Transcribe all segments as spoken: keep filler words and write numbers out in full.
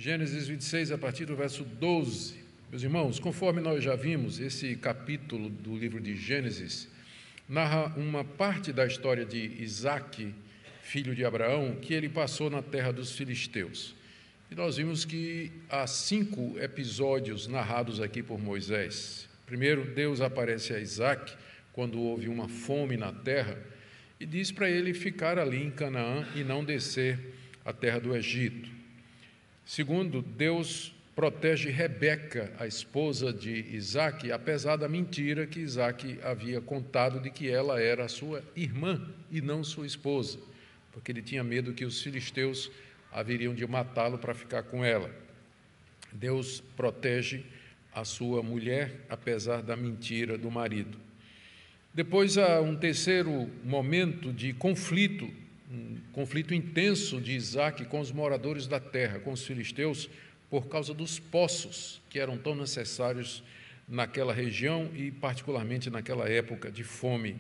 Gênesis vinte e seis, a partir do verso doze. Meus irmãos, conforme nós já vimos, esse capítulo do livro de Gênesis narra uma parte da história de Isaque, filho de Abraão, que ele passou na terra dos filisteus. E nós vimos que há cinco episódios narrados aqui por Moisés. Primeiro, Deus aparece a Isaque quando houve uma fome na terra e diz para ele ficar ali em Canaã e não descer à terra do Egito. Segundo, Deus protege Rebeca, a esposa de Isaque, apesar da mentira que Isaque havia contado de que ela era a sua irmã e não sua esposa, porque ele tinha medo que os filisteus haveriam de matá-lo para ficar com ela. Deus protege a sua mulher, apesar da mentira do marido. Depois há um terceiro momento de conflito, um conflito intenso de Isaque com os moradores da terra, com os filisteus, por causa dos poços que eram tão necessários naquela região e particularmente naquela época de fome.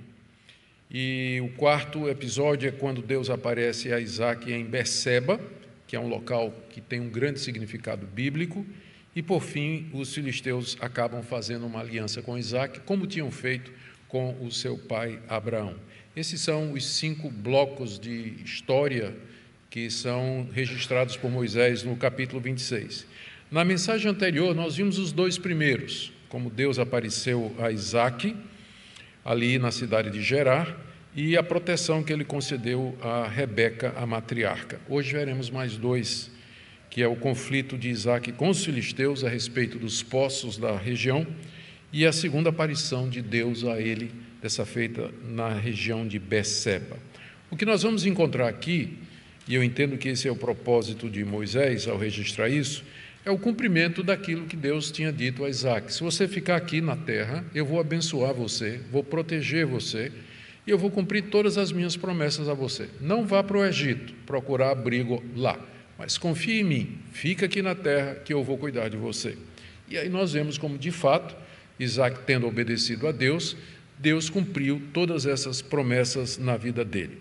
E o quarto episódio é quando Deus aparece a Isaque em Berseba, que é um local que tem um grande significado bíblico, e por fim os filisteus acabam fazendo uma aliança com Isaque, como tinham feito com o seu pai Abraão. Esses são os cinco blocos de história que são registrados por Moisés no capítulo vinte e seis. Na mensagem anterior, nós vimos os dois primeiros, como Deus apareceu a Isaque, ali na cidade de Gerar, e a proteção que ele concedeu a Rebeca, a matriarca. Hoje veremos mais dois, que é o conflito de Isaque com os filisteus a respeito dos poços da região, e a segunda aparição de Deus a ele, dessa feita na região de Berseba. O que nós vamos encontrar aqui, e eu entendo que esse é o propósito de Moisés ao registrar isso, é o cumprimento daquilo que Deus tinha dito a Isaque. Se você ficar aqui na terra, eu vou abençoar você, vou proteger você, e eu vou cumprir todas as minhas promessas a você. Não vá para o Egito procurar abrigo lá, mas confie em mim, fica aqui na terra que eu vou cuidar de você. E aí nós vemos como, de fato, Isaque tendo obedecido a Deus, Deus cumpriu todas essas promessas na vida dele.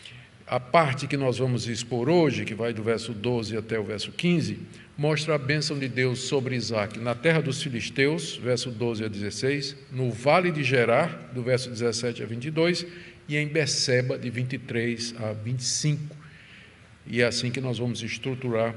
A parte que nós vamos expor hoje, que vai do verso doze até o verso quinze, mostra a bênção de Deus sobre Isaque na terra dos filisteus, verso doze a dezesseis, no vale de Gerar, do verso dezessete a vinte e dois, e em Berseba, de vinte e três a vinte e cinco. E é assim que nós vamos estruturar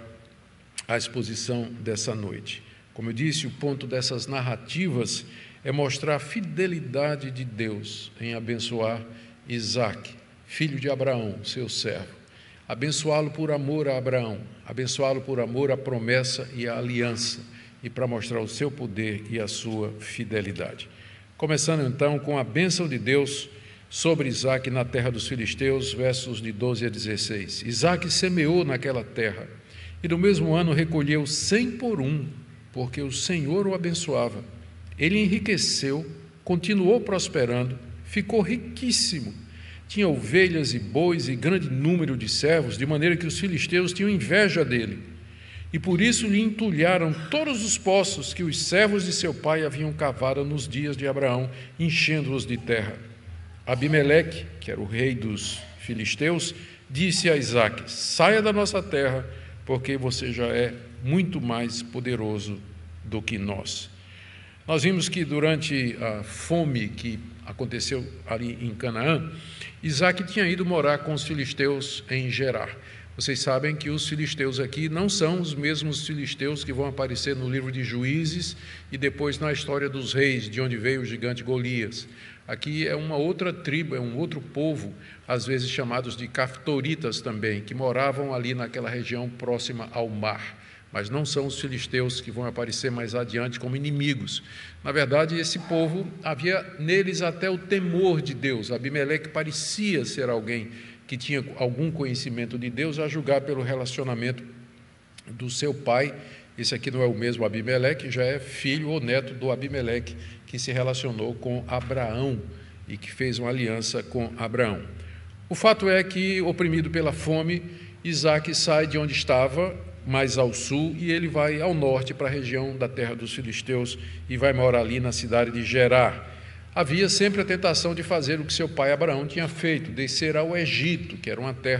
a exposição dessa noite. Como eu disse, o ponto dessas narrativas é mostrar a fidelidade de Deus em abençoar Isaque, filho de Abraão, seu servo. Abençoá-lo por amor a Abraão, abençoá-lo por amor à promessa e à aliança, e para mostrar o seu poder e a sua fidelidade. Começando então com a bênção de Deus sobre Isaque na terra dos filisteus, versos de doze a dezesseis. Isaque semeou naquela terra, e no mesmo ano recolheu cem por um, porque o Senhor o abençoava. Ele enriqueceu, continuou prosperando, ficou riquíssimo. Tinha ovelhas e bois e grande número de servos, de maneira que os filisteus tinham inveja dele. E por isso lhe entulharam todos os poços que os servos de seu pai haviam cavado nos dias de Abraão, enchendo-os de terra. Abimeleque, que era o rei dos filisteus, disse a Isaque: saia da nossa terra, porque você já é muito mais poderoso do que nós. Nós vimos que durante a fome que aconteceu ali em Canaã, Isaque tinha ido morar com os filisteus em Gerar. Vocês sabem que os filisteus aqui não são os mesmos filisteus que vão aparecer no livro de Juízes e depois na história dos reis, de onde veio o gigante Golias. Aqui é uma outra tribo, é um outro povo, às vezes chamados de Caftoritas também, que moravam ali naquela região próxima ao mar. Mas não são os filisteus que vão aparecer mais adiante como inimigos. Na verdade, esse povo, havia neles até o temor de Deus. Abimeleque parecia ser alguém que tinha algum conhecimento de Deus, a julgar pelo relacionamento do seu pai. Esse aqui não é o mesmo Abimeleque, já é filho ou neto do Abimeleque, que se relacionou com Abraão e que fez uma aliança com Abraão. O fato é que, oprimido pela fome, Isaque sai de onde estava, mais ao sul, e ele vai ao norte para a região da terra dos filisteus e vai morar ali na cidade de Gerar. Havia sempre a tentação de fazer o que seu pai Abraão tinha feito, descer ao Egito, que era uma terra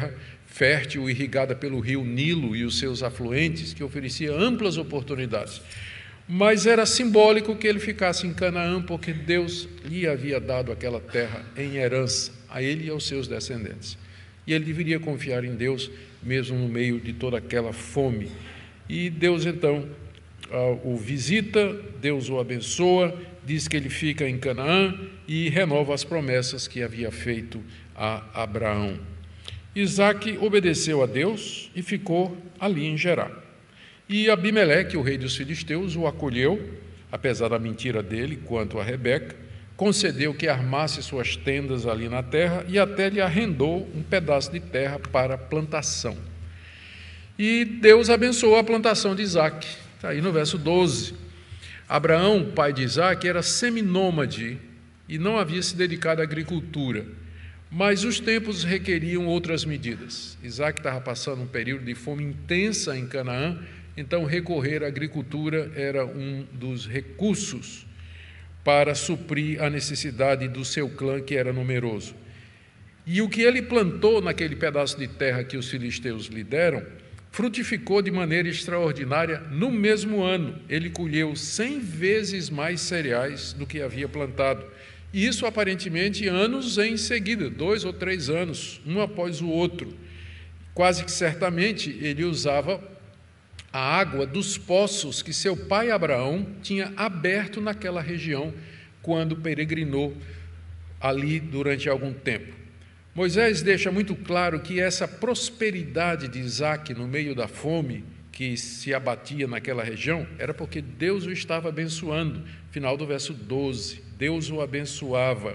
fértil, irrigada pelo rio Nilo e os seus afluentes, que oferecia amplas oportunidades. Mas era simbólico que ele ficasse em Canaã, porque Deus lhe havia dado aquela terra em herança, a ele e aos seus descendentes. E ele deveria confiar em Deus, mesmo no meio de toda aquela fome. E Deus, então, o visita, Deus o abençoa, diz que ele fica em Canaã e renova as promessas que havia feito a Abraão. Isaque obedeceu a Deus e ficou ali em Gerar. E Abimeleque, o rei dos filisteus, o acolheu, apesar da mentira dele quanto a Rebeca, concedeu que armasse suas tendas ali na terra e até lhe arrendou um pedaço de terra para plantação. E Deus abençoou a plantação de Isaque. Está aí no verso doze. Abraão, pai de Isaque, era seminômade e não havia se dedicado à agricultura, mas os tempos requeriam outras medidas. Isaque estava passando um período de fome intensa em Canaã, então recorrer à agricultura era um dos recursos para suprir a necessidade do seu clã, que era numeroso. E o que ele plantou naquele pedaço de terra que os filisteus lhe deram, frutificou de maneira extraordinária no mesmo ano. Ele colheu cem vezes mais cereais do que havia plantado. E isso, aparentemente, anos em seguida, dois ou três anos, um após o outro. Quase que certamente ele usava a água dos poços que seu pai Abraão tinha aberto naquela região quando peregrinou ali durante algum tempo. Moisés deixa muito claro que essa prosperidade de Isaque no meio da fome que se abatia naquela região era porque Deus o estava abençoando. Final do verso doze, Deus o abençoava.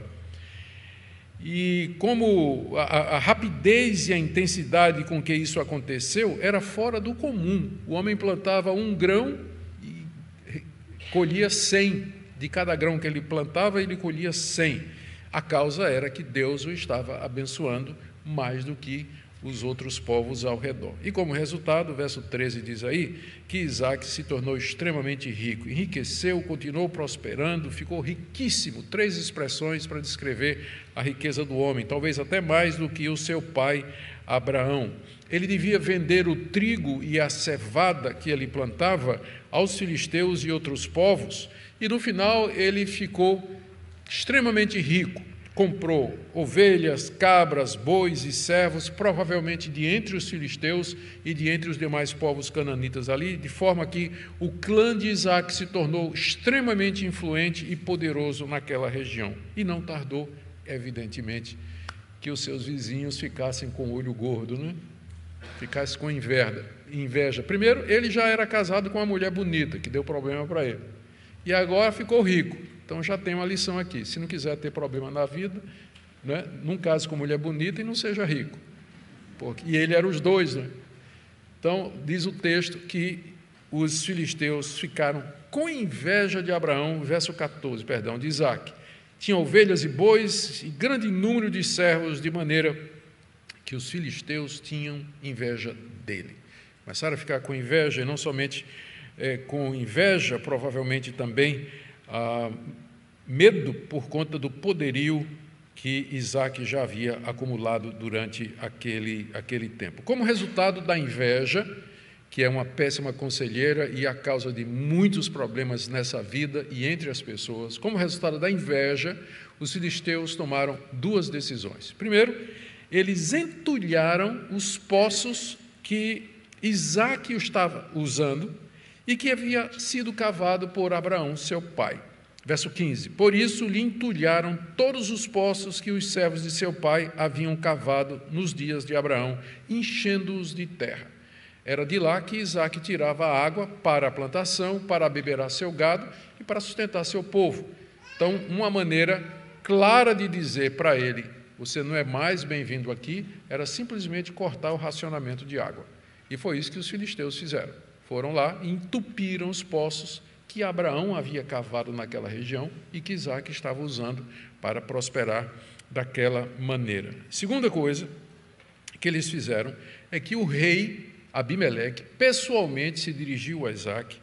E como a, a rapidez e a intensidade com que isso aconteceu era fora do comum. O homem plantava um grão e colhia cem. De cada grão que ele plantava, ele colhia cem. A causa era que Deus o estava abençoando mais do que os outros povos ao redor. E como resultado, o verso treze diz aí, que Isaque se tornou extremamente rico, enriqueceu, continuou prosperando, ficou riquíssimo. Três expressões para descrever a riqueza do homem, talvez até mais do que o seu pai Abraão. Ele devia vender o trigo e a cevada que ele plantava aos filisteus e outros povos, e no final ele ficou extremamente rico, comprou ovelhas, cabras, bois e servos, provavelmente de entre os filisteus e de entre os demais povos cananitas ali, de forma que o clã de Isaque se tornou extremamente influente e poderoso naquela região. E não tardou, evidentemente, que os seus vizinhos ficassem com o olho gordo, né? Ficassem com inveja. inveja. Primeiro, ele já era casado com uma mulher bonita, que deu problema para ele. E agora ficou rico. Então, já tem uma lição aqui. Se não quiser ter problema na vida, né, não case com mulher bonita e não seja rico. Porque, e ele era os dois. Né? Então, diz o texto que os filisteus ficaram com inveja de Abraão, verso catorze, perdão, de Isaque. Tinha ovelhas e bois e grande número de servos, de maneira que os filisteus tinham inveja dele. Começaram a ficar com inveja, e não somente é, com inveja, provavelmente também Ah, medo por conta do poderio que Isaque já havia acumulado durante aquele, aquele tempo. Como resultado da inveja, que é uma péssima conselheira e a causa de muitos problemas nessa vida e entre as pessoas, como resultado da inveja, os filisteus tomaram duas decisões. Primeiro, eles entulharam os poços que Isaque estava usando e que havia sido cavado por Abraão, seu pai. Verso quinze, por isso lhe entulharam todos os poços que os servos de seu pai haviam cavado nos dias de Abraão, enchendo-os de terra. Era de lá que Isaque tirava água para a plantação, para abeberar seu gado e para sustentar seu povo. Então, uma maneira clara de dizer para ele, você não é mais bem-vindo aqui, era simplesmente cortar o racionamento de água. E foi isso que os filisteus fizeram. Foram lá e entupiram os poços que Abraão havia cavado naquela região e que Isaque estava usando para prosperar daquela maneira. Segunda coisa que eles fizeram é que o rei Abimeleque pessoalmente se dirigiu a Isaque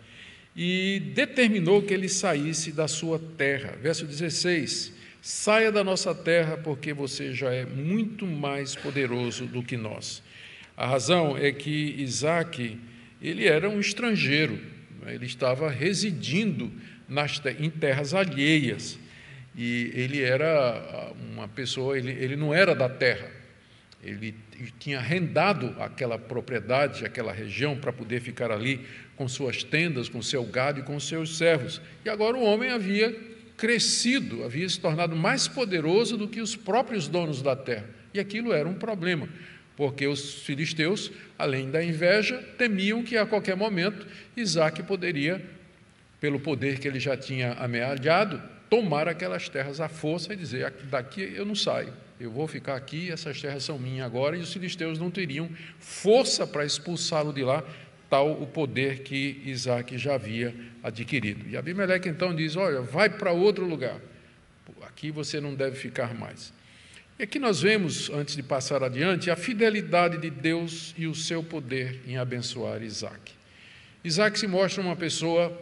e determinou que ele saísse da sua terra. Verso dezesseis, saia da nossa terra porque você já é muito mais poderoso do que nós. A razão é que Isaque, ele era um estrangeiro, ele estava residindo nas, em terras alheias, e ele era uma pessoa, ele, ele não era da terra, ele tinha arrendado aquela propriedade, aquela região, para poder ficar ali com suas tendas, com seu gado e com seus servos. E agora o homem havia crescido, havia se tornado mais poderoso do que os próprios donos da terra. E aquilo era um problema, porque os filisteus, além da inveja, temiam que a qualquer momento Isaque poderia, pelo poder que ele já tinha amealhado, tomar aquelas terras à força e dizer: daqui eu não saio, eu vou ficar aqui, essas terras são minhas agora, e os filisteus não teriam força para expulsá-lo de lá, tal o poder que Isaque já havia adquirido. E Abimeleque então diz: olha, vai para outro lugar, aqui você não deve ficar mais. E aqui nós vemos, antes de passar adiante, a fidelidade de Deus e o seu poder em abençoar Isaque. Isaque se mostra uma pessoa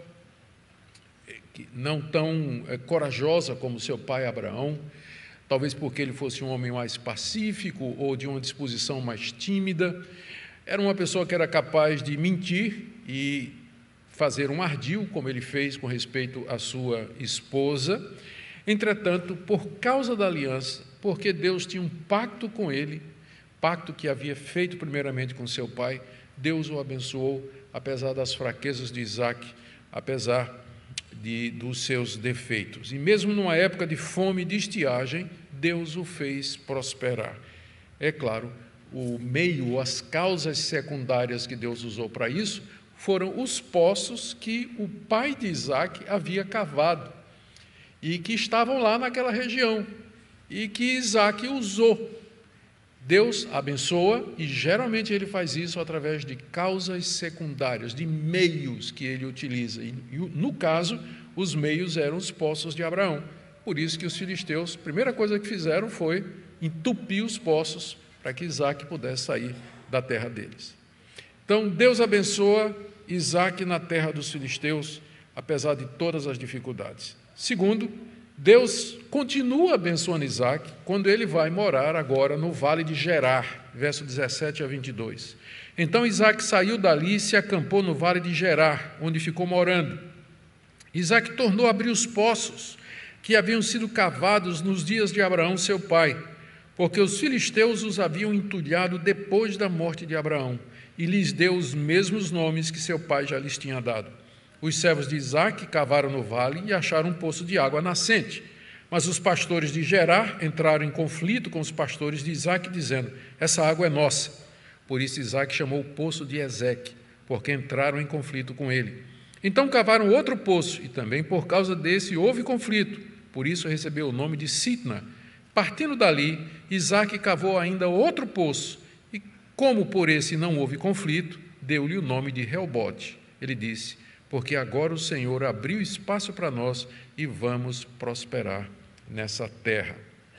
não tão é, corajosa como seu pai Abraão, talvez porque ele fosse um homem mais pacífico ou de uma disposição mais tímida. Era uma pessoa que era capaz de mentir e fazer um ardil, como ele fez com respeito à sua esposa. Entretanto, por causa da aliança, porque Deus tinha um pacto com ele, pacto que havia feito primeiramente com seu pai, Deus o abençoou, apesar das fraquezas de Isaque, apesar de, dos seus defeitos. E mesmo numa época de fome e de estiagem, Deus o fez prosperar. É claro, o meio, as causas secundárias que Deus usou para isso, foram os poços que o pai de Isaque havia cavado, e que estavam lá naquela região, e que Isaque usou. Deus abençoa, e geralmente ele faz isso através de causas secundárias, de meios que ele utiliza. E, no caso, os meios eram os poços de Abraão. Por isso que os filisteus, a primeira coisa que fizeram foi entupir os poços para que Isaque pudesse sair da terra deles. Então, Deus abençoa Isaque na terra dos filisteus, apesar de todas as dificuldades. Segundo, Deus continua abençoando Isaque quando ele vai morar agora no vale de Gerar, verso dezessete a vinte e dois. Então Isaque saiu dali e se acampou no vale de Gerar, onde ficou morando. Isaque tornou a abrir os poços que haviam sido cavados nos dias de Abraão, seu pai, porque os filisteus os haviam entulhado depois da morte de Abraão, e lhes deu os mesmos nomes que seu pai já lhes tinha dado. Os servos de Isaque cavaram no vale e acharam um poço de água nascente. Mas os pastores de Gerar entraram em conflito com os pastores de Isaque, dizendo: essa água é nossa. Por isso Isaque chamou o poço de Ezeque, porque entraram em conflito com ele. Então cavaram outro poço, e também por causa desse houve conflito. Por isso recebeu o nome de Sitna. Partindo dali, Isaque cavou ainda outro poço, e como por esse não houve conflito, deu-lhe o nome de Reobote. Ele disse: porque agora o Senhor abriu espaço para nós e vamos prosperar nessa terra.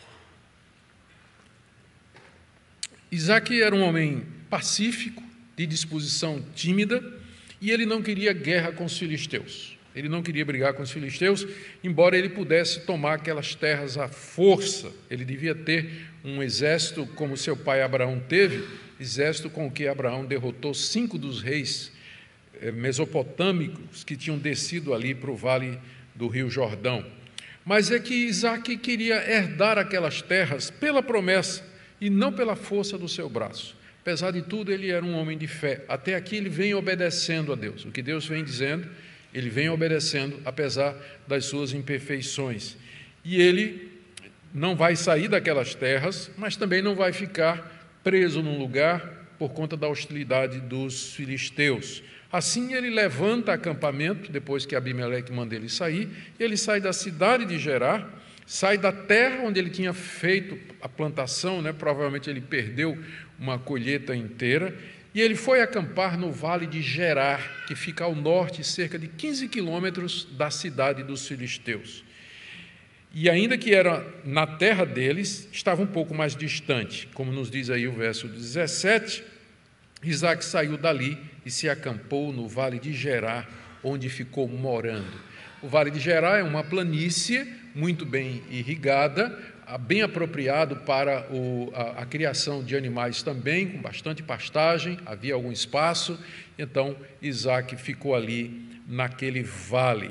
Isaque era um homem pacífico, de disposição tímida, e ele não queria guerra com os filisteus. Ele não queria brigar com os filisteus, embora ele pudesse tomar aquelas terras à força. Ele devia ter um exército como seu pai Abraão teve, exército com o que Abraão derrotou cinco dos reis mesopotâmicos que tinham descido ali para o vale do rio Jordão. Mas é que Isaque queria herdar aquelas terras pela promessa e não pela força do seu braço. Apesar de tudo, ele era um homem de fé. Até aqui ele vem obedecendo a Deus. O que Deus vem dizendo, ele vem obedecendo, apesar das suas imperfeições. E ele não vai sair daquelas terras, mas também não vai ficar preso num lugar por conta da hostilidade dos filisteus. Assim ele levanta acampamento, depois que Abimeleque manda ele sair, e ele sai da cidade de Gerar, sai da terra onde ele tinha feito a plantação, né? Provavelmente ele perdeu uma colheita inteira, e ele foi acampar no vale de Gerar, que fica ao norte, cerca de quinze quilômetros da cidade dos filisteus. E ainda que era na terra deles, estava um pouco mais distante, como nos diz aí o verso dezessete, Isaque saiu dali e se acampou no vale de Gerar, onde ficou morando. O vale de Gerar é uma planície muito bem irrigada, bem apropriado para o, a, a criação de animais também, com bastante pastagem, havia algum espaço, então Isaac ficou ali naquele vale.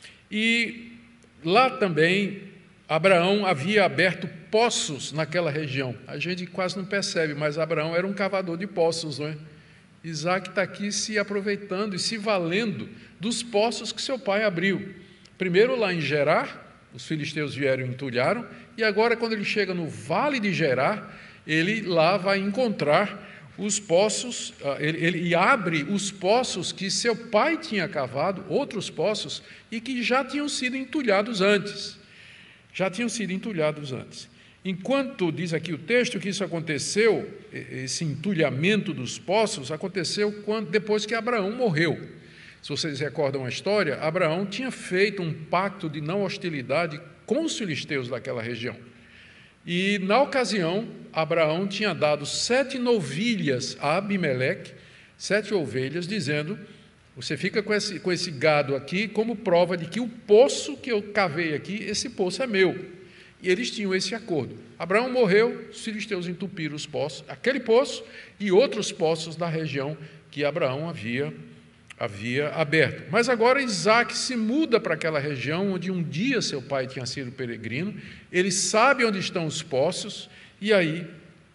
E lá também Abraão havia aberto poços naquela região. A gente quase não percebe, mas Abraão era um cavador de poços, não é? Isaac está aqui se aproveitando e se valendo dos poços que seu pai abriu. Primeiro lá em Gerar, os filisteus vieram e entulharam, e agora quando ele chega no vale de Gerar, ele lá vai encontrar os poços, ele, ele abre os poços que seu pai tinha cavado, outros poços, e que já tinham sido entulhados antes. Já tinham sido entulhados antes. Enquanto, diz aqui o texto, que isso aconteceu, esse entulhamento dos poços, aconteceu quando, depois que Abraão morreu. Se vocês recordam a história, Abraão tinha feito um pacto de não hostilidade com os filisteus daquela região. E, na ocasião, Abraão tinha dado sete novilhas a Abimeleque, sete ovelhas, dizendo: você fica com esse, com esse gado aqui como prova de que o poço que eu cavei aqui, esse poço é meu. E eles tinham esse acordo. Abraão morreu, os filisteus entupiram os poços, aquele poço e outros poços da região que Abraão havia, havia aberto. Mas agora Isaac se muda para aquela região onde um dia seu pai tinha sido peregrino, ele sabe onde estão os poços, e aí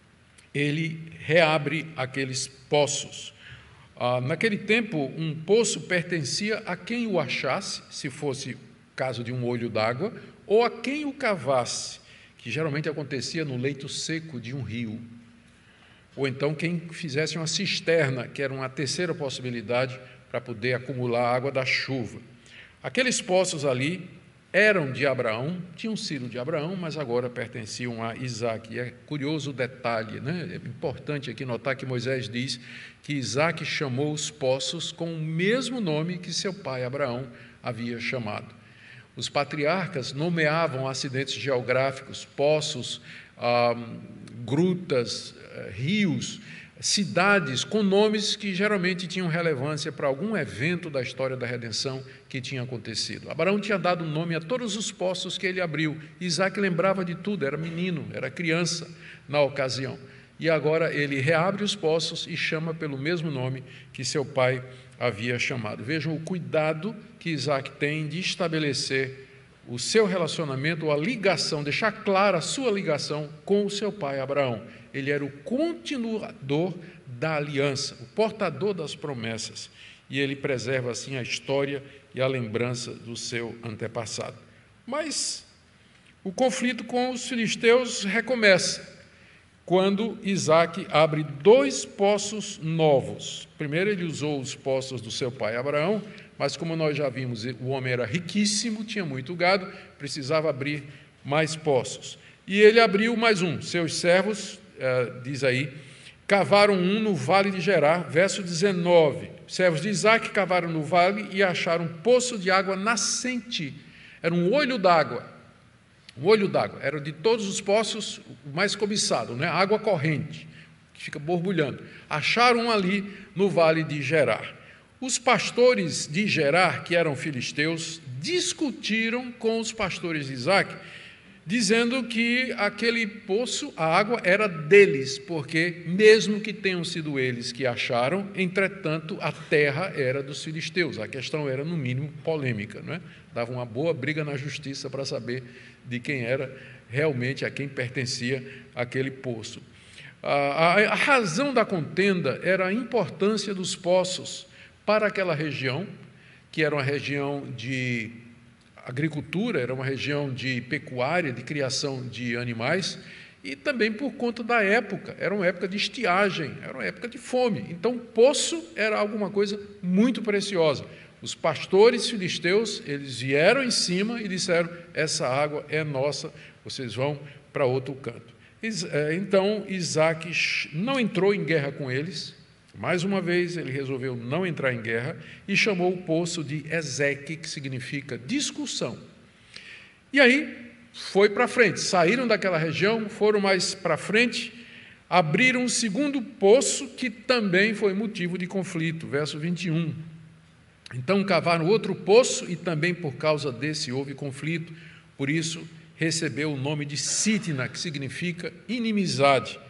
ele reabre aqueles poços. Ah, naquele tempo, um poço pertencia a quem o achasse, se fosse caso de um olho d'água, ou a quem o cavasse, que geralmente acontecia no leito seco de um rio, ou então quem fizesse uma cisterna, que era uma terceira possibilidade para poder acumular a água da chuva. Aqueles poços ali eram de Abraão, tinham sido de Abraão, mas agora pertenciam a Isaac. E é curioso o detalhe, né? É importante aqui notar que Moisés diz que Isaac chamou os poços com o mesmo nome que seu pai Abraão havia chamado. Os patriarcas nomeavam acidentes geográficos, poços, ah, grutas, rios, cidades com nomes que geralmente tinham relevância para algum evento da história da redenção que tinha acontecido. Abraão tinha dado nome a todos os poços que ele abriu. Isaac lembrava de tudo, era menino, era criança na ocasião. E agora ele reabre os poços e chama pelo mesmo nome que seu pai havia chamado. Vejam o cuidado que Isaac tem de estabelecer o seu relacionamento, ou a ligação, deixar clara a sua ligação com o seu pai Abraão. Ele era o continuador da aliança, o portador das promessas, e ele preserva assim a história e a lembrança do seu antepassado. Mas o conflito com os filisteus recomeça quando Isaac abre dois poços novos. Primeiro ele usou os poços do seu pai Abraão, mas como nós já vimos, o homem era riquíssimo, tinha muito gado, precisava abrir mais poços. E ele abriu mais um. Seus servos, eh, diz aí, cavaram um no vale de Gerar, verso dezenove. Os servos de Isaac cavaram no vale e acharam um poço de água nascente. Era um olho d'água. Um olho d'água. Era de todos os poços o mais cobiçado, né? Água corrente, que fica borbulhando. Acharam um ali no vale de Gerar. Os pastores de Gerar, que eram filisteus, discutiram com os pastores de Isaac, dizendo que aquele poço, a água, era deles, porque, mesmo que tenham sido eles que acharam, entretanto, a terra era dos filisteus. A questão era, no mínimo, polêmica, não é? Dava uma boa briga na justiça para saber de quem era realmente, a quem pertencia aquele poço. A, a, a razão da contenda era a importância dos poços para aquela região, que era uma região de agricultura, era uma região de pecuária, de criação de animais, e também por conta da época, era uma época de estiagem, era uma época de fome. Então, poço era alguma coisa muito preciosa. Os pastores filisteus, eles vieram em cima e disseram: essa água é nossa, vocês vão para outro canto. Então, Isaac não entrou em guerra com eles. Mais uma vez, ele resolveu não entrar em guerra e chamou o poço de Ezeque, que significa discussão. E aí, foi para frente. Saíram daquela região, foram mais para frente, abriram um segundo poço, que também foi motivo de conflito. Verso vinte e um. Então, cavaram outro poço e também por causa desse houve conflito. Por isso, recebeu o nome de Sitna, que significa inimizade.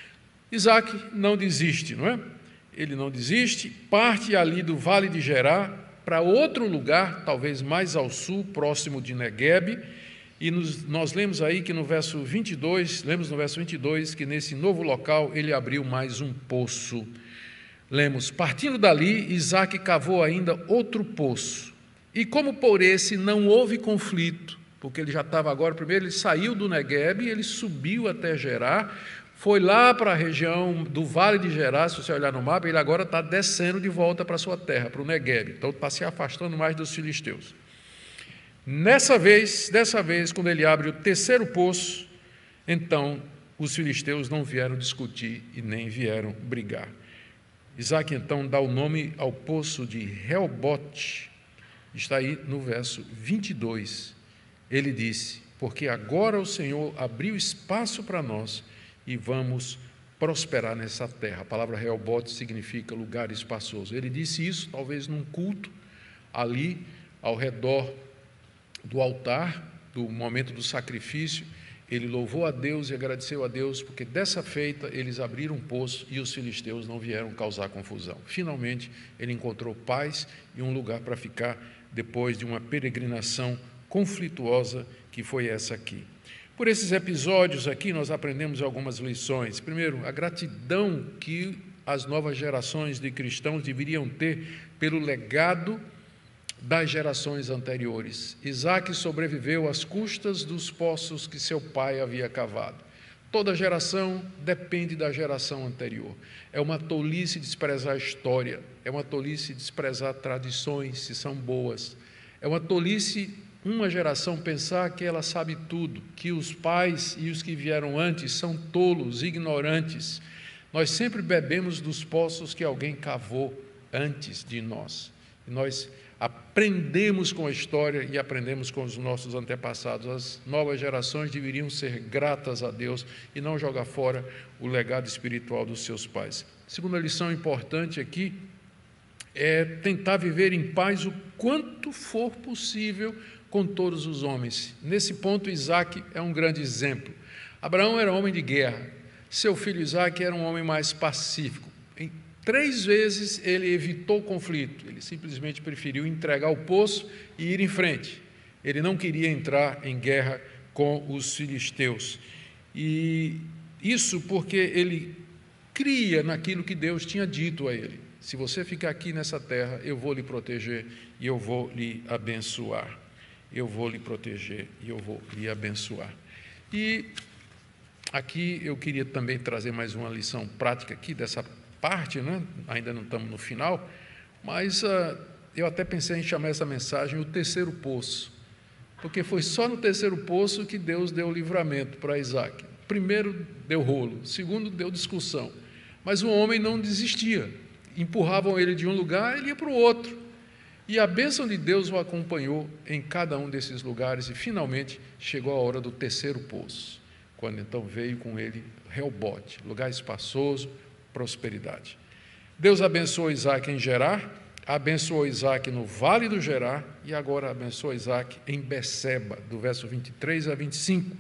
Isaac não desiste, não é? Ele não desiste, parte ali do Vale de Gerá para outro lugar, talvez mais ao sul, próximo de Neguebe, e nos, nós lemos aí que no verso vinte e dois, lemos no verso vinte e dois, que nesse novo local ele abriu mais um poço. Lemos, partindo dali, Isaac cavou ainda outro poço, e como por esse não houve conflito, porque ele já estava agora, primeiro ele saiu do Neguebe, ele subiu até Gerá, foi lá para a região do Vale de Gerá, se você olhar no mapa, ele agora está descendo de volta para a sua terra, para o Neguebe, então está se afastando mais dos filisteus. Nessa vez, dessa vez, quando ele abre o terceiro poço, então os filisteus não vieram discutir e nem vieram brigar. Isaac então dá o nome ao poço de Reobote, está aí no verso vinte e dois. Ele disse, porque agora o Senhor abriu espaço para nós e vamos prosperar nessa terra. A palavra Reobote significa lugar espaçoso. Ele disse isso, talvez num culto, ali ao redor do altar, do momento do sacrifício, ele louvou a Deus e agradeceu a Deus, porque dessa feita eles abriram um poço e os filisteus não vieram causar confusão. Finalmente, ele encontrou paz e um lugar para ficar depois de uma peregrinação conflituosa que foi essa aqui. Por esses episódios aqui, nós aprendemos algumas lições. Primeiro, a gratidão que as novas gerações de cristãos deveriam ter pelo legado das gerações anteriores. Isaac sobreviveu às custas dos poços que seu pai havia cavado. Toda geração depende da geração anterior. É uma tolice desprezar a história, é uma tolice desprezar tradições, se são boas. É uma tolice uma geração pensar que ela sabe tudo, que os pais e os que vieram antes são tolos, ignorantes. Nós sempre bebemos dos poços que alguém cavou antes de nós. E nós aprendemos com a história e aprendemos com os nossos antepassados. As novas gerações deveriam ser gratas a Deus e não jogar fora o legado espiritual dos seus pais. Segunda lição importante aqui é tentar viver em paz o quanto for possível com todos os homens. Nesse ponto, Isaac é um grande exemplo. Abraão era homem de guerra, seu filho Isaac era um homem mais pacífico. Em três vezes ele evitou o conflito, ele simplesmente preferiu entregar o poço e ir em frente. Ele não queria entrar em guerra com os filisteus. E isso porque ele cria naquilo que Deus tinha dito a ele. Se você ficar aqui nessa terra, eu vou lhe proteger e eu vou lhe abençoar. Eu vou lhe proteger e eu vou lhe abençoar. E aqui eu queria também trazer mais uma lição prática aqui dessa parte, né? Ainda não estamos no final, mas uh, eu até pensei em chamar essa mensagem o terceiro poço, porque foi só no terceiro poço que Deus deu o livramento para Isaac. Primeiro deu rolo, segundo deu discussão, mas o homem não desistia, empurravam ele de um lugar, ele ia para o outro, e a bênção de Deus o acompanhou em cada um desses lugares, e finalmente chegou a hora do terceiro poço, quando então veio com ele Reobote, lugar espaçoso, prosperidade. Deus abençoou Isaac em Gerar, abençoou Isaac no Vale do Gerar e agora abençoou Isaac em Beceba, do verso vinte e três a vinte e cinco.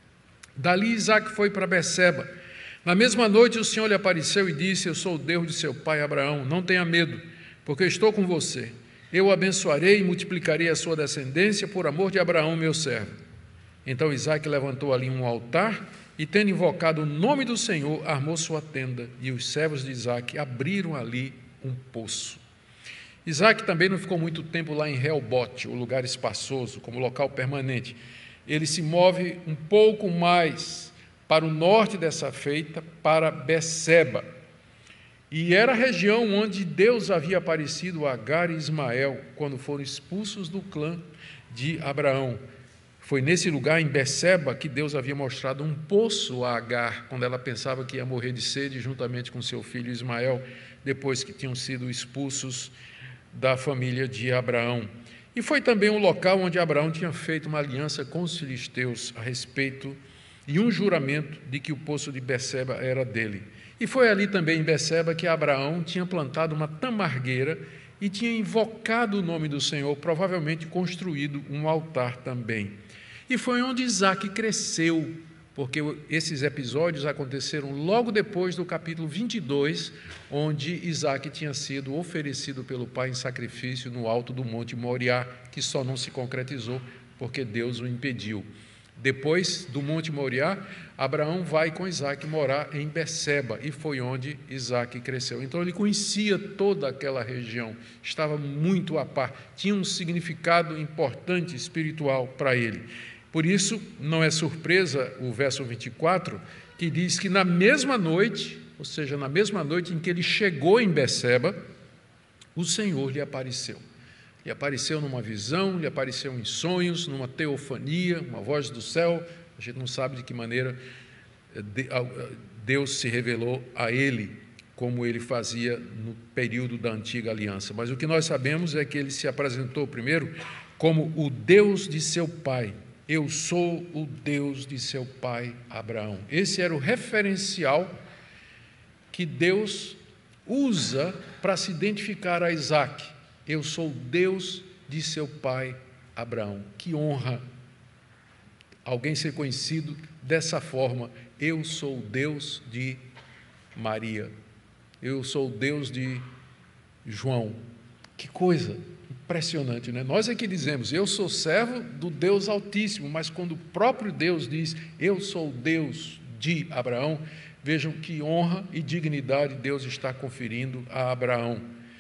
Dali Isaac foi para Beceba. Na mesma noite o Senhor lhe apareceu e disse, eu sou o Deus de seu pai Abraão, não tenha medo, porque estou com você. Eu o abençoarei e multiplicarei a sua descendência por amor de Abraão, meu servo. Então Isaac levantou ali um altar e, tendo invocado o nome do Senhor, armou sua tenda, e os servos de Isaac abriram ali um poço. Isaac também não ficou muito tempo lá em Reobote, o lugar espaçoso, como local permanente. Ele se move um pouco mais para o norte dessa feita, para Beceba. E era a região onde Deus havia aparecido a Agar e Ismael, quando foram expulsos do clã de Abraão. Foi nesse lugar, em Beceba, que Deus havia mostrado um poço a Agar, quando ela pensava que ia morrer de sede, juntamente com seu filho Ismael, depois que tinham sido expulsos da família de Abraão. E foi também um local onde Abraão tinha feito uma aliança com os filisteus a respeito e um juramento de que o poço de Beceba era dele. E foi ali também em Beceba que Abraão tinha plantado uma tamargueira e tinha invocado o nome do Senhor, provavelmente construído um altar também. E foi onde Isaac cresceu, porque esses episódios aconteceram logo depois do capítulo vinte e dois, onde Isaac tinha sido oferecido pelo pai em sacrifício no alto do Monte Moriá, que só não se concretizou porque Deus o impediu. Depois do Monte Moriá, Abraão vai com Isaac morar em Beceba, e foi onde Isaac cresceu. Então ele conhecia toda aquela região, estava muito a par, tinha um significado importante espiritual para ele. Por isso, não é surpresa o verso vinte e quatro, que diz que na mesma noite, ou seja, na mesma noite em que ele chegou em Beceba, o Senhor lhe apareceu. Lhe apareceu numa visão, lhe apareceu em sonhos, numa teofania, uma voz do céu. A gente não sabe de que maneira Deus se revelou a ele, como ele fazia no período da antiga aliança. Mas o que nós sabemos é que ele se apresentou primeiro como o Deus de seu pai. Eu sou o Deus de seu pai Abraão. Esse era o referencial que Deus usa para se identificar a Isaac. Eu sou o Deus de seu pai Abraão. Que honra alguém ser conhecido dessa forma. Eu sou o Deus de Maria. Eu sou o Deus de João. Que coisa impressionante, né? Nós é que dizemos, eu sou servo do Deus Altíssimo, mas quando o próprio Deus diz, eu sou o Deus de Abraão, vejam que honra e dignidade Deus está conferindo a Abraão.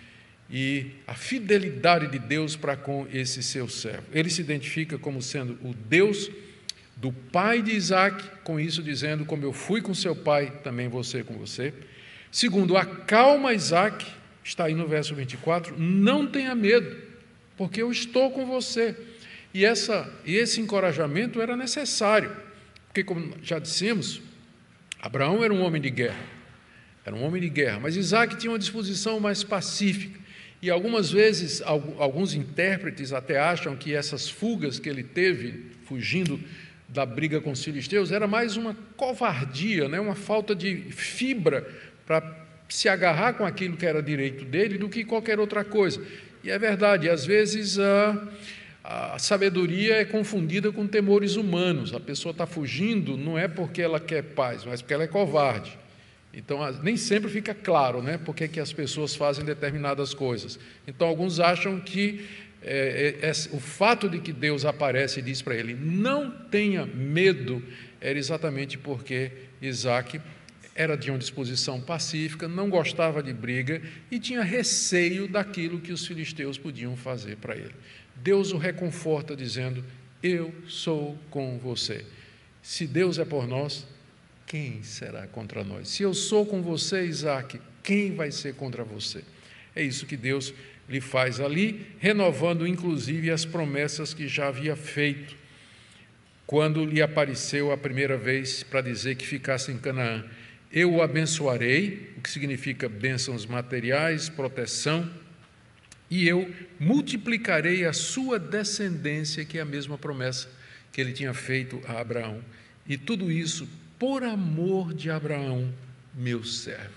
E a fidelidade de Deus para com esse seu servo. Ele se identifica como sendo o Deus do pai de Isaac, com isso dizendo, como eu fui com seu pai, também vou ser com você. Segundo, acalma Isaac, está aí no verso vinte e quatro, não tenha medo, porque eu estou com você. E, essa, e esse encorajamento era necessário, porque, como já dissemos, Abraão era um homem de guerra, era um homem de guerra, mas Isaac tinha uma disposição mais pacífica. E algumas vezes, alguns intérpretes até acham que essas fugas que ele teve, fugindo da briga com os filisteus, era mais uma covardia, né? Uma falta de fibra para se agarrar com aquilo que era direito dele do que qualquer outra coisa. E é verdade, às vezes a, a sabedoria é confundida com temores humanos. A pessoa está fugindo não é porque ela quer paz, mas porque ela é covarde. Então, nem sempre fica claro, né, por que as pessoas fazem determinadas coisas. Então, alguns acham que é, é, é, o fato de que Deus aparece e diz para ele, não tenha medo, era exatamente porque Isaac era de uma disposição pacífica, não gostava de briga e tinha receio daquilo que os filisteus podiam fazer para ele. Deus o reconforta dizendo, eu sou com você. Se Deus é por nós, quem será contra nós? Se eu sou com você, Isaac, quem vai ser contra você? É isso que Deus lhe faz ali, renovando inclusive as promessas que já havia feito, quando lhe apareceu a primeira vez para dizer que ficasse em Canaã. Eu o abençoarei, o que significa bênçãos materiais, proteção, e eu multiplicarei a sua descendência, que é a mesma promessa que ele tinha feito a Abraão. E tudo isso por amor de Abraão, meu servo.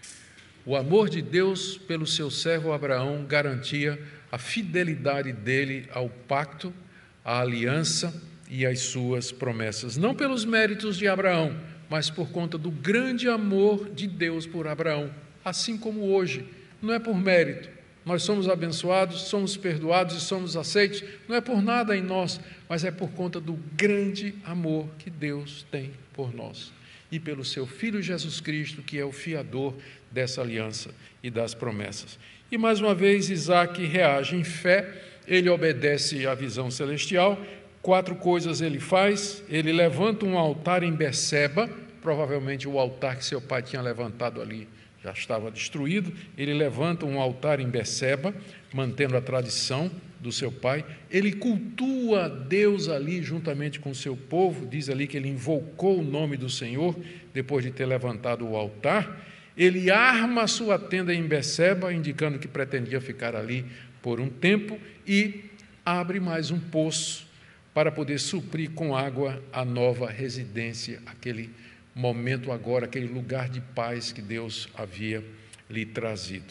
O amor de Deus pelo seu servo Abraão garantia a fidelidade dele ao pacto, à aliança e às suas promessas. Não pelos méritos de Abraão, mas por conta do grande amor de Deus por Abraão. Assim como hoje, não é por mérito. Nós somos abençoados, somos perdoados e somos aceitos. Não é por nada em nós, mas é por conta do grande amor que Deus tem por nós. E pelo seu Filho Jesus Cristo, que é o fiador dessa aliança e das promessas. E mais uma vez Isaac reage em fé, ele obedece à visão celestial. Quatro coisas ele faz: ele levanta um altar em Beceba, provavelmente o altar que seu pai tinha levantado ali já estava destruído. Ele levanta um altar em Beceba, mantendo a tradição do seu pai. Ele cultua Deus ali juntamente com o seu povo, diz ali que ele invocou o nome do Senhor depois de ter levantado o altar. Ele arma a sua tenda em Beceba, indicando que pretendia ficar ali por um tempo, e abre mais um poço para poder suprir com água a nova residência, aquele momento agora, aquele lugar de paz que Deus havia lhe trazido.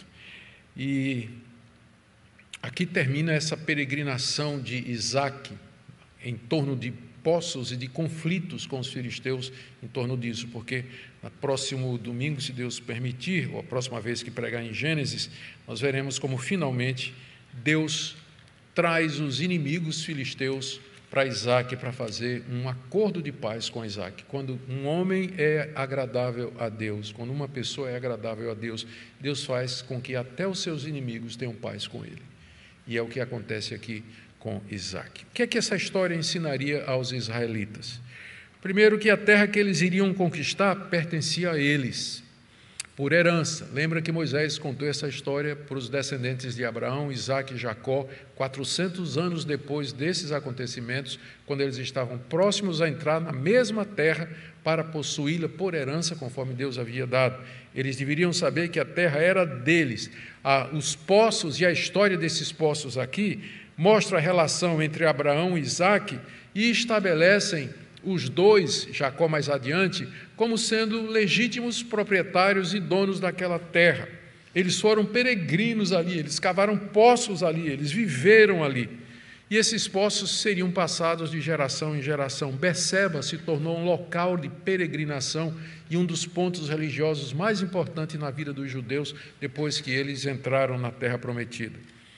E aqui termina essa peregrinação de Isaac em torno de poços e de conflitos com os filisteus em torno disso, porque no próximo domingo, se Deus permitir, ou a próxima vez que pregar em Gênesis, nós veremos como finalmente Deus traz os inimigos filisteus para Isaque para fazer um acordo de paz com Isaque. Quando um homem é agradável a Deus, quando uma pessoa é agradável a Deus, Deus faz com que até os seus inimigos tenham paz com ele. E é o que acontece aqui com Isaque. O que é que essa história ensinaria aos israelitas? Primeiro, que a terra que eles iriam conquistar pertencia a eles, por herança. Lembra que Moisés contou essa história para os descendentes de Abraão, Isaque e Jacó, quatrocentos anos depois desses acontecimentos, quando eles estavam próximos a entrar na mesma terra para possuí-la por herança, conforme Deus havia dado. Eles deveriam saber que a terra era deles. Ah, os poços e a história desses poços aqui mostra a relação entre Abraão e Isaque e estabelecem os dois, Jacó mais adiante, como sendo legítimos proprietários e donos daquela terra. Eles foram peregrinos ali, eles cavaram poços ali, eles viveram ali. E esses poços seriam passados de geração em geração. Beceba se tornou um local de peregrinação e um dos pontos religiosos mais importantes na vida dos judeus depois que eles entraram na terra prometida.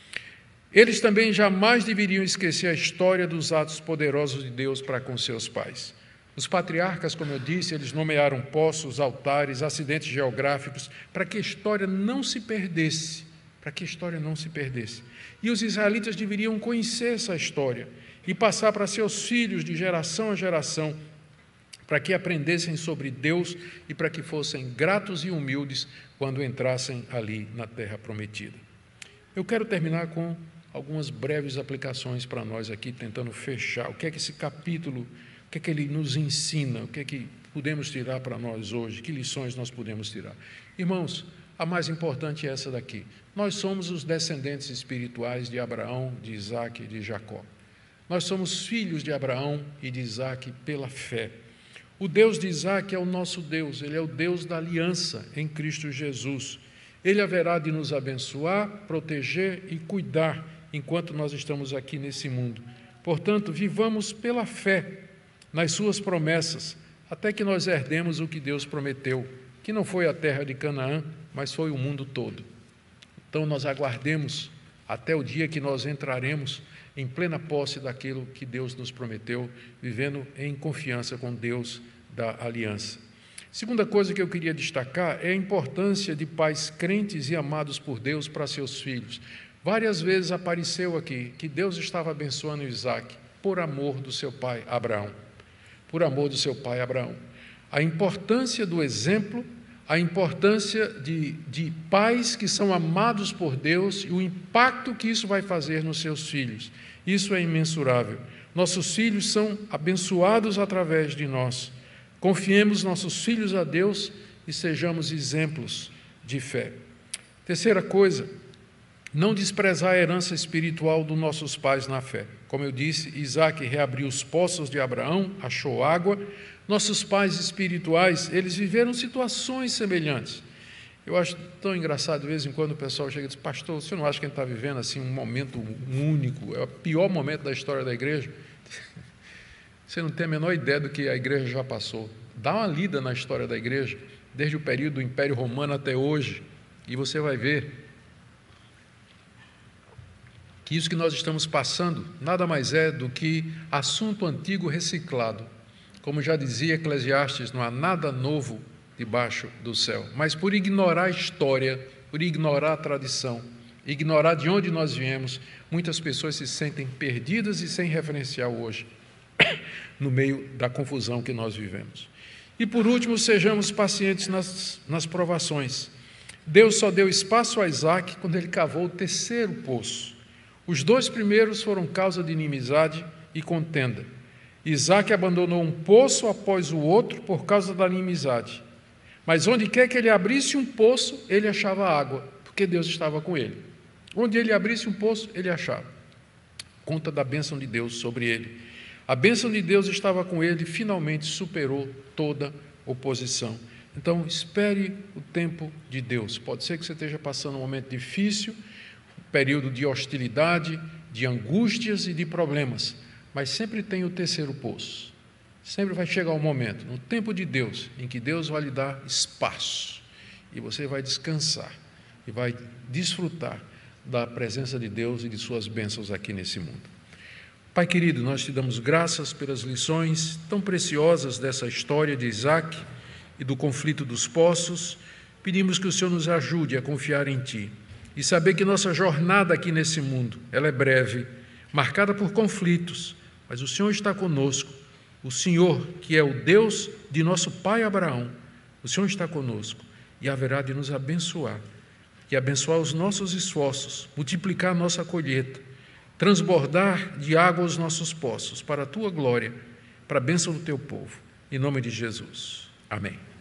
Eles também jamais deveriam esquecer a história dos atos poderosos de Deus para com seus pais. Os patriarcas, como eu disse, eles nomearam poços, altares, acidentes geográficos, para que a história não se perdesse, para que a história não se perdesse. E os israelitas deveriam conhecer essa história e passar para seus filhos de geração a geração, para que aprendessem sobre Deus e para que fossem gratos e humildes quando entrassem ali na terra prometida. Eu quero terminar com algumas breves aplicações para nós aqui, tentando fechar. O que é que esse capítulo, o que é que ele nos ensina, o que é que podemos tirar para nós hoje, que lições nós podemos tirar. Irmãos, a mais importante é essa daqui. Nós somos os descendentes espirituais de Abraão, de Isaque e de Jacó. Nós somos filhos de Abraão e de Isaque pela fé. O Deus de Isaque é o nosso Deus, ele é o Deus da aliança em Cristo Jesus. Ele haverá de nos abençoar, proteger e cuidar enquanto nós estamos aqui nesse mundo. Portanto, vivamos pela fé nas suas promessas, até que nós herdemos o que Deus prometeu, que não foi a terra de Canaã, mas foi o mundo todo. Então, nós aguardemos até o dia que nós entraremos em plena posse daquilo que Deus nos prometeu, vivendo em confiança com Deus da aliança. Segunda coisa que eu queria destacar é a importância de pais crentes e amados por Deus para seus filhos. Várias vezes apareceu aqui que Deus estava abençoando Isaque por amor do seu pai Abraão. Por amor do seu pai Abraão. A importância do exemplo, a importância de, de pais que são amados por Deus e o impacto que isso vai fazer nos seus filhos. Isso é imensurável. Nossos filhos são abençoados através de nós. Confiemos nossos filhos a Deus e sejamos exemplos de fé. Terceira coisa, não desprezar a herança espiritual dos nossos pais na fé. Como eu disse, Isaque reabriu os poços de Abraão, achou água. Nossos pais espirituais, eles viveram situações semelhantes. Eu acho tão engraçado, de vez em quando o pessoal chega e diz, pastor, você não acha que a gente está vivendo assim, um momento único, é o pior momento da história da igreja? Você não tem a menor ideia do que a igreja já passou. Dá uma lida na história da igreja, desde o período do Império Romano até hoje, e você vai ver que isso que nós estamos passando nada mais é do que assunto antigo reciclado. Como já dizia Eclesiastes, não há nada novo debaixo do céu. Mas por ignorar a história, por ignorar a tradição, ignorar de onde nós viemos, muitas pessoas se sentem perdidas e sem referencial hoje, no meio da confusão que nós vivemos. E por último, sejamos pacientes nas, nas provações. Deus só deu espaço a Isaque quando ele cavou o terceiro poço. Os dois primeiros foram causa de inimizade e contenda. Isaque abandonou um poço após o outro por causa da inimizade. Mas onde quer que ele abrisse um poço, ele achava água, porque Deus estava com ele. Onde ele abrisse um poço, ele achava. Conta da bênção de Deus sobre ele. A bênção de Deus estava com ele e finalmente superou toda oposição. Então, espere o tempo de Deus. Pode ser que você esteja passando um momento difícil, um período de hostilidade, de angústias e de problemas. mas sempre tem o terceiro poço. Sempre vai chegar um momento, no tempo de Deus, em que Deus vai lhe dar espaço e você vai descansar e vai desfrutar da presença de Deus e de suas bênçãos aqui nesse mundo. Pai querido, nós te damos graças pelas lições tão preciosas dessa história de Isaque e do conflito dos poços. Pedimos que o Senhor nos ajude a confiar em Ti e saber que nossa jornada aqui nesse mundo, ela é breve, marcada por conflitos, mas o Senhor está conosco. O Senhor, que é o Deus de nosso pai Abraão, o Senhor está conosco e haverá de nos abençoar e abençoar os nossos esforços, multiplicar a nossa colheita, transbordar de água os nossos poços, para a Tua glória, para a bênção do Teu povo. Em nome de Jesus. Amém.